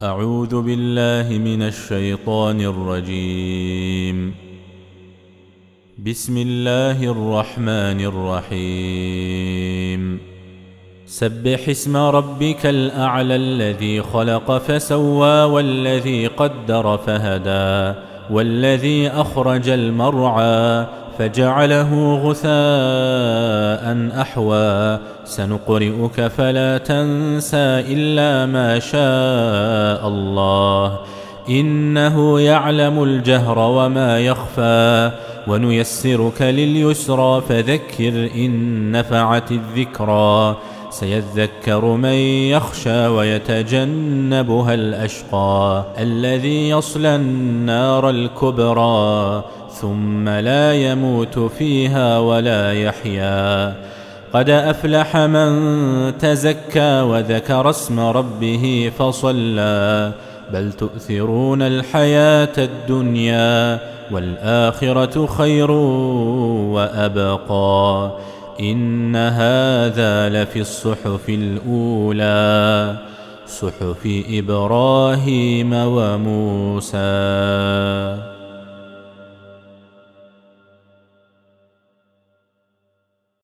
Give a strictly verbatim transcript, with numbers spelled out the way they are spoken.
أعوذ بالله من الشيطان الرجيم. بسم الله الرحمن الرحيم. سبح اسم ربك الأعلى الذي خلق فسوى والذي قدر فهدى والذي أخرج المرعى فجعله غثاء أحوى سنقرئك فلا تنسى إلا ما شاء الله إنه يعلم الجهر وما يخفى ونيسرك لليسرى فذكر إن نفعت الذكرى سيذكر من يخشى ويتجنبها الأشقى الذي يصلى النار الكبرى ثم لا يموت فيها ولا يحيا قد أفلح من تزكى وذكر اسم ربه فصلى بل تؤثرون الحياة الدنيا والآخرة خير وأبقى إن هذا لفي الصحف الأولى صحف إبراهيم وموسى.